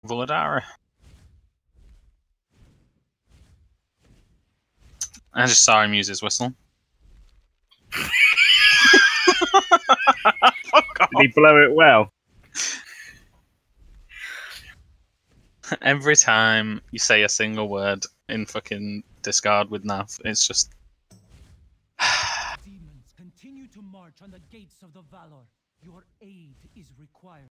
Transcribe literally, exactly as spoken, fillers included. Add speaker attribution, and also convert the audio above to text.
Speaker 1: Vladdari. I just saw him use his whistle. Fuck off.
Speaker 2: Did he blow it well?
Speaker 1: Every time you say a single word in fucking discard with Nav, it's just.
Speaker 3: Demons continue to march on the gates of the Valor. Your aid is required.